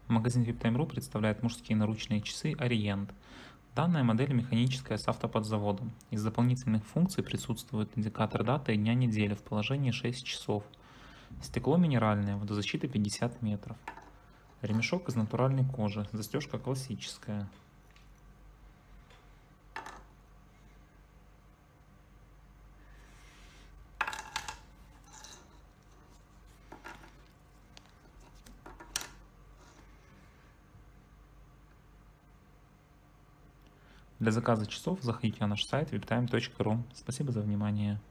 Магазин VIPTime.ru представляет мужские наручные часы Orient. Данная модель механическая с автоподзаводом. Из дополнительных функций присутствует индикатор даты и дня недели в положении 6 часов. Стекло минеральное, водозащита 50 метров. Ремешок из натуральной кожи, застежка классическая. Для заказа часов заходите на наш сайт viptime.ru. Спасибо за внимание.